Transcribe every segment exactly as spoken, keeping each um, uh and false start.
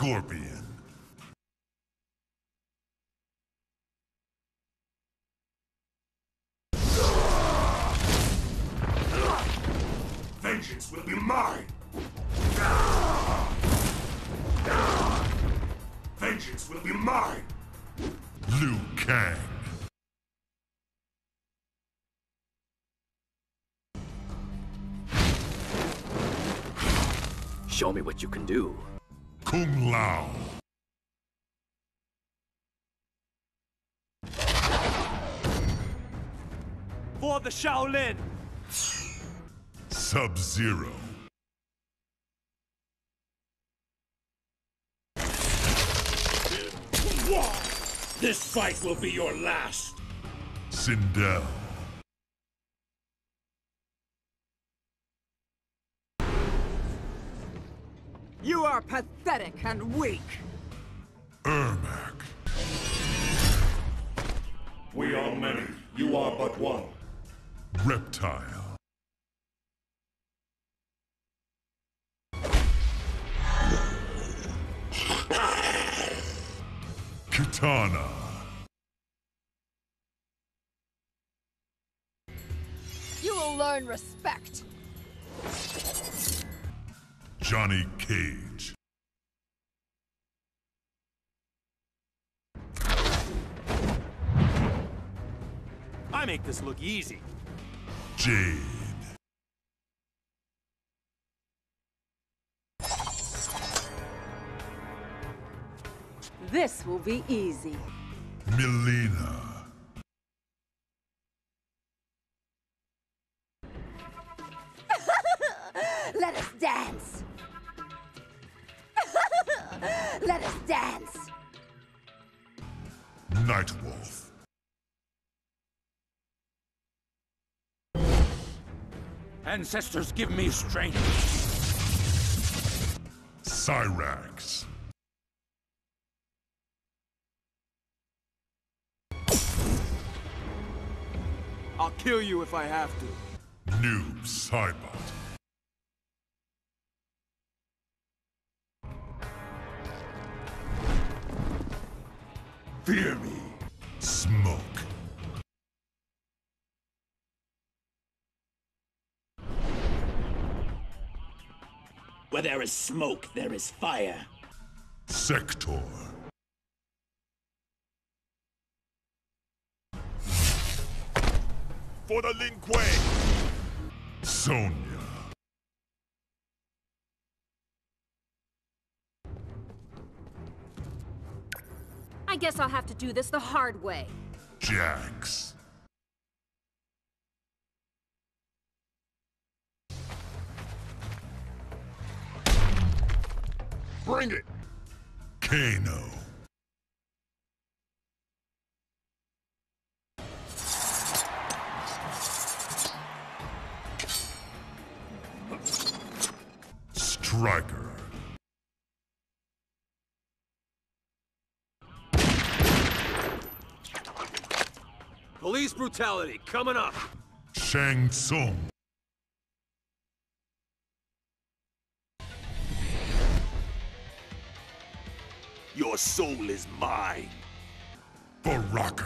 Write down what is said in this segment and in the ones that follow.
Scorpion. Vengeance will be mine! Vengeance will be mine! Liu Kang. Show me what you can do. Kung Lao. For the Shaolin! Sub-Zero. This fight will be your last! Sindel. You are pathetic and weak! Ermac. We are many, you are but one. Reptile. Kitana. You will learn respect. Johnny Cage. I make this look easy. Jade. This will be easy. Mileena. Let us dance. Let us dance. Nightwolf. Ancestors, give me strength. Cyrax. I'll kill you if I have to. Noob Saibot. Fear me. Smoke. Where there is smoke, there is fire. Sector. For the Lin Kuei! Sonya. I guess I'll have to do this the hard way. Jax. Bring it! Kano. Striker. Police brutality coming up. Shang Tsung. Your soul is mine! Baraka.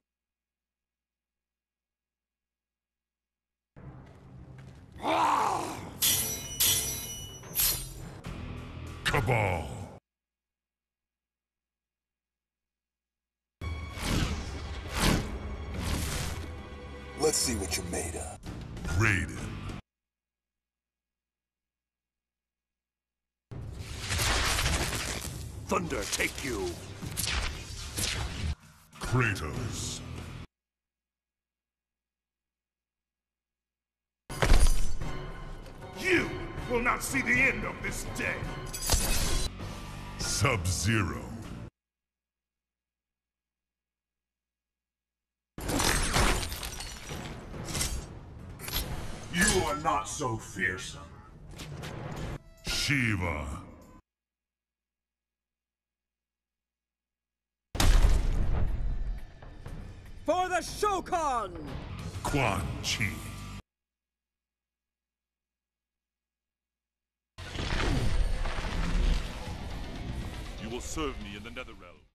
Cabal. Let's see what you're made of. Raiden. Thunder take you! Kratos. You will not see the end of this day! Sub-Zero. You are not so fearsome. Shiva. For the Shokan! Quan Chi. will serve me in the Netherrealm.